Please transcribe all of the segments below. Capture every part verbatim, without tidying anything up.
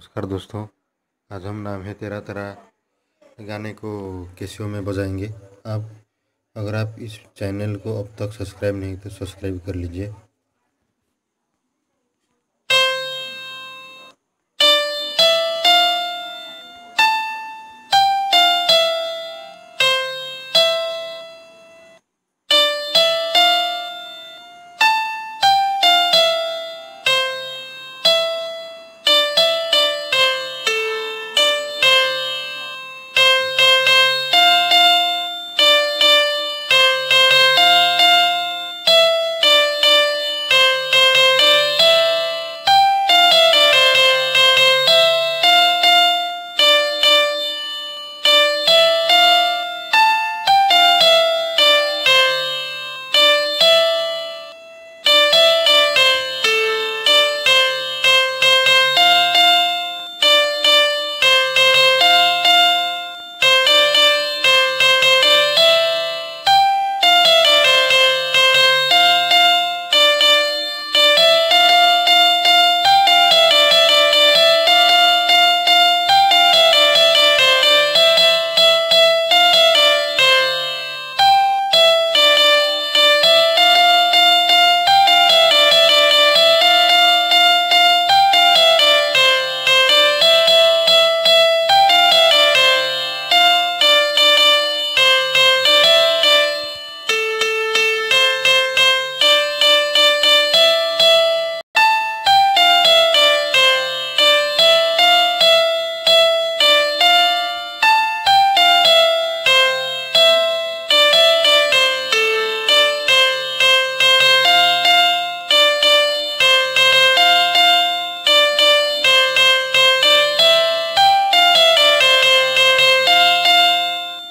नमस्कार दोस्तों। आज हम नाम है तेरा तेरा गाने को कैसियो में बजाएंगे। आप अगर आप इस चैनल को अब तक सब्सक्राइब नहीं तो सब्सक्राइब कर लीजिए।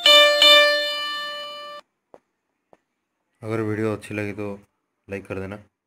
अगर वीडियो अच्छी लगी तो लाइक कर देना।